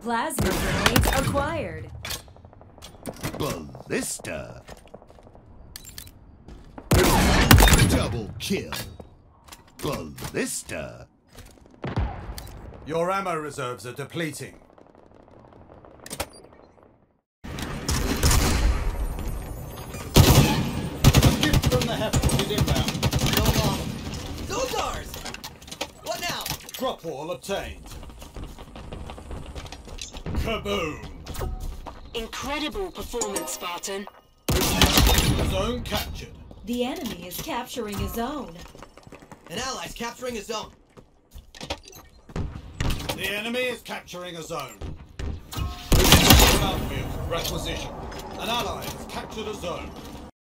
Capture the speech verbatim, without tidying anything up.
Plasma grenades acquired. Ballista. Double kill. Ballista. Your ammo reserves are depleting. A gift from the heavens is inbound. No long. Those ours! What now? Drop wall obtained. Kaboom! Incredible performance, Spartan. Zone captured. The enemy is capturing a zone. An ally's capturing a zone. The enemy is capturing a zone. Battlefield requisition. An ally has captured a zone.